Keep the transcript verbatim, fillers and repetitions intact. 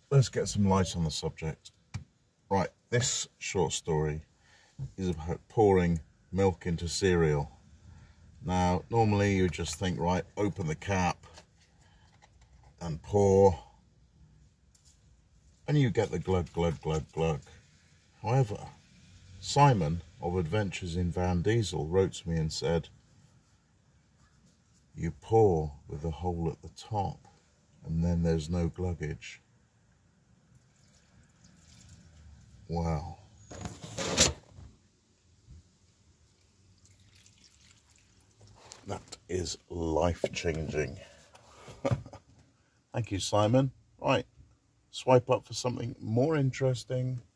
let's get some light on the subject. Right, this short story is about pouring milk into cereal. Now, normally you just think, right, open the cap and pour, and you get the glug, glug, glug, glug. However, Simon of Adventures in Van Diesel wrote to me and said, you pour with a hole at the top, and then there's no gluggage. Wow. That is life-changing. Thank you, Simon. Right, swipe up for something more interesting.